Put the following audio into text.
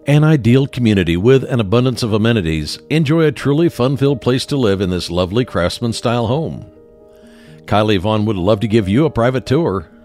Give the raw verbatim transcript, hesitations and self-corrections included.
An ideal community with an abundance of amenities. Enjoy a truly fun-filled place to live in this lovely craftsman-style home. Kylie Vaughn would love to give you a private tour.